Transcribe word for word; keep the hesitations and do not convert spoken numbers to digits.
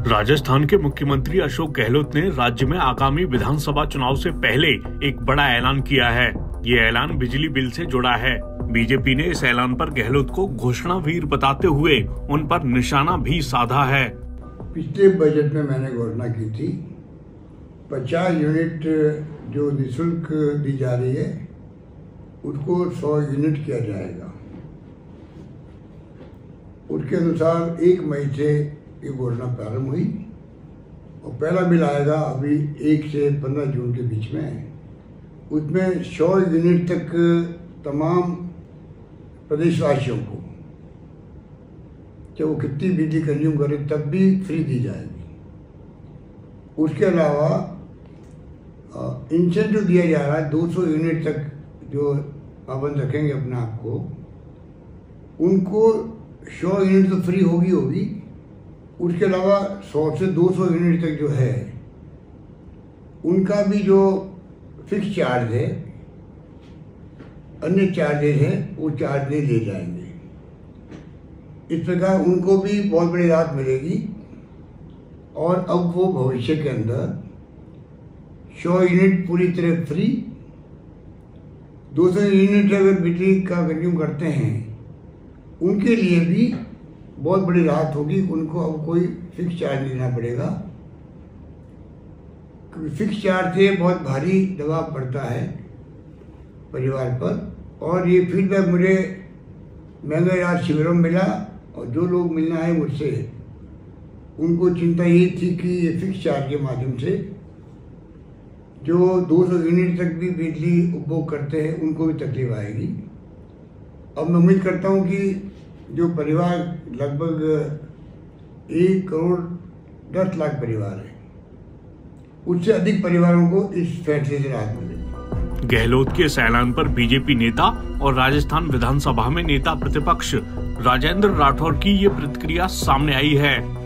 राजस्थान के मुख्यमंत्री अशोक गहलोत ने राज्य में आगामी विधानसभा चुनाव से पहले एक बड़ा ऐलान किया है। ये ऐलान बिजली बिल से जुड़ा है। बीजेपी ने इस ऐलान पर गहलोत को घोषणावीर बताते हुए उन पर निशाना भी साधा है। पिछले बजट में मैंने घोषणा की थी पचास यूनिट जो निःशुल्क दी जा रही है उसको सौ यूनिट किया जाएगा। उसके अनुसार एक मई से ये घोषणा प्रारंभ हुई और पहला बिल आएगा अभी एक से पंद्रह जून के बीच में। उसमें सौ यूनिट तक तमाम प्रदेशवासियों को चाहे वो कितनी बिजली कंज्यूम करे तब भी फ्री दी जाएगी। उसके अलावा इंसेंटिव दिया जा रहा है दो सौ यूनिट तक जो पाबंद रखेंगे अपने आप को उनको सौ यूनिट तो फ्री होगी होगी उसके अलावा सौ से दो सौ यूनिट तक जो है उनका भी जो फिक्स चार्ज है अन्य चार्जेज है वो चार्ज नहीं ले जाएंगे। इस प्रकार उनको भी बहुत बड़ी राहत मिलेगी और अब वो भविष्य के अंदर सौ यूनिट पूरी तरह फ्री, दो सौ यूनिट अगर बिजली का कंज्यूम करते हैं उनके लिए भी बहुत बड़ी राहत होगी। उनको अब कोई फिक्स चार्ज नहीं देना पड़ेगा क्योंकि फिक्स चार्ज से बहुत भारी दबाव पड़ता है परिवार पर। और ये फीडबैक मुझे महंगाई राहत शिविरों में मिला और जो लोग मिलना है मुझसे उनको चिंता ये थी कि ये फिक्स चार्ज के माध्यम से जो दो सौ यूनिट तक भी बिजली उपभोग करते हैं उनको भी तकलीफ आएगी। अब मैं उम्मीद करता हूँ कि जो परिवार लगभग एक करोड़ दस लाख परिवार है उससे अधिक परिवारों को इस फैसले से राहत मिलेगी। गहलोत के इस ऐलान पर बीजेपी नेता और राजस्थान विधानसभा में नेता प्रतिपक्ष राजेंद्र राठौर की ये प्रतिक्रिया सामने आई है।